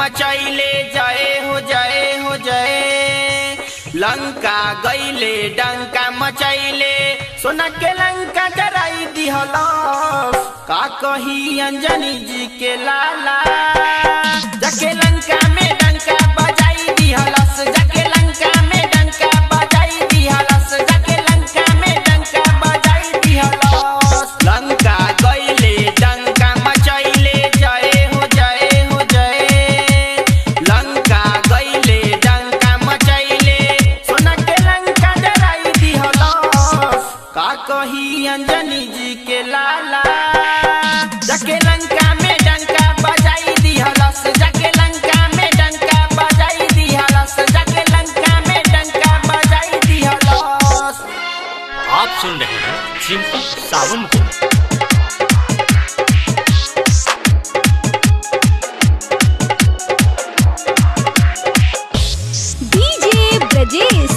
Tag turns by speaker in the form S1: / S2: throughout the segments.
S1: मचैले जय हो जय हो जय। लंका गईले डंका मचैले सोना के लंका जराई दिहलस। का कही अंजनी जी के लाला जाके लंका में डंका बजाई दिहलस। जाके लंका में डंका बजाई दिहलस। जाके लंका में डंका बजाई दिहलस। लंका गईले डंका मचैले जय हो जय हो जय। लंका गईले डंका मचैले सोना के लंका जराई दिहलस। का कही अंजनी जी के लाला जाके लंका में डंका बजाई दिहलस। जाके लंका में डंका बजाई दिहलस। जाके लंका में डंका बजाई दिहलस।
S2: आप सुन रहे हैं चिंटू सावन को।
S3: डीजे ब्रजेश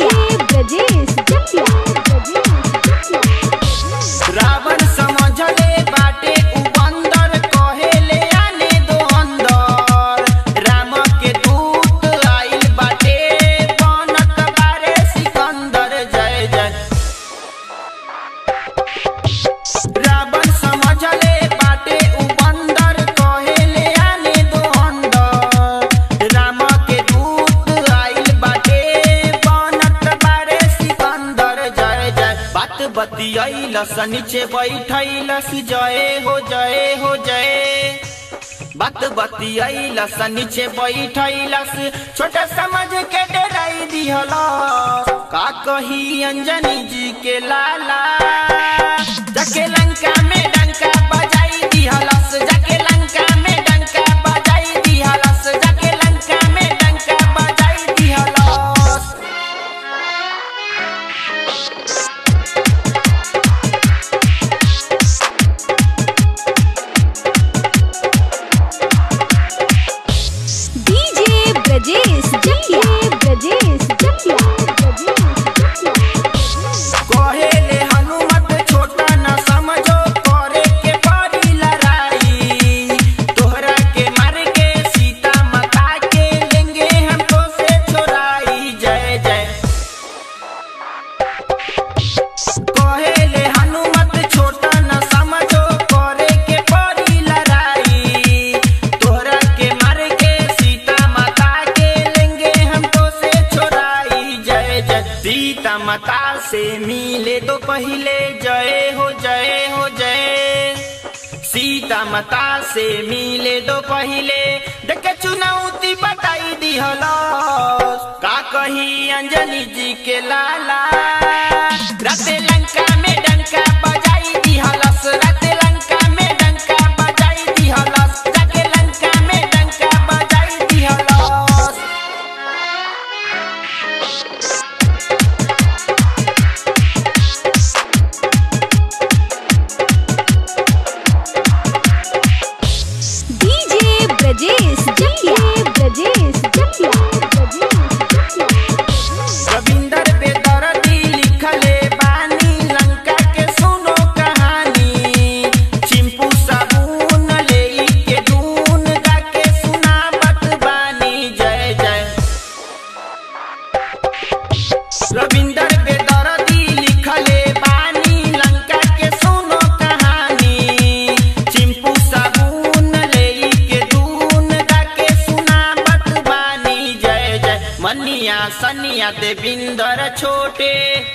S1: रावण समझले बाटे उ बंदर कहेले आने दो अंदर। राम के दूत आइल बाटे बनत बारे सिकंदर जय जय। रावण समझले बाटे उ बंदर कहेले आने दो अंदर। राम के दूत आइल बाटे बनत बारे सिकंदर जय जय। बात बतियैलस नीचे बैठैलस जय हो जय हो जय। बात बतियैलस नीचे बैठैलस छोटा समझ के डराई दिहलस। का कही अंजनी जी के लाला जाके लंका में डंका बजाई दिहलस। जाके लंका में डंका बजाई दिहलस। जाके लंका में डंका बजाई दिहलस।
S3: डीजे ब्रजेश
S1: कहेले हनुमत छोटा न समझो करे के पड़ी लड़ाई। तोहरा के मार के सीता माता के लेंगे हमको से छोड़ाई जय जय। कहेले हनुमत छोटा न समझो करे के पड़ी लड़ाई। तोहरा के मार के सीता माता के लेंगे हमको से छोड़ाई जय जय। सीता माता से मिले तो पहले जय हो जय हो जय। सीता माता से मिले तो पहले देखे चुनौती बताई दिहलस। का कही अंजनी जी के लाला राते लंका में डंका बजाई दिहलस। राते लंका में डंका बजाई दिहलस। जाके लंका में डंका बजाई दिहलस।
S3: डीजे ब्रजेश
S1: रविंदर बेदर्दी लिखले बानी लंका के सुनो कहानी। चिंपू साबुन लेई के दून जाके सुनावत बानी जय जय। रविंदर बेदर्दी लिखले बानी लंका के सुनो कहानी। चिंपू साबुन लेई के दून जाके सुनावत बानी जय जय। मनिया सनिया देविंदर छोटे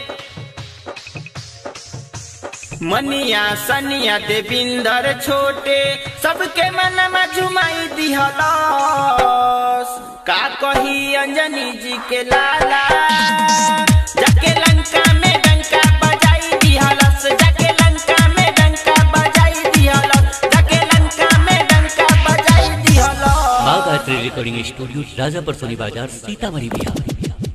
S1: मनिया सनिया देविंदर छोटे सबके मन में झुमाई दिहलस। का कही अंजनी जी के लाला जाके लंका में डंका बजाई दिहलस। जाके लंका में डंका बजाई दिहलस। जाके लंका में डंका बजाई दिहलस।
S2: Bagayatri recording studio Rajapur Soni Bazar Sitamarhi Bihar.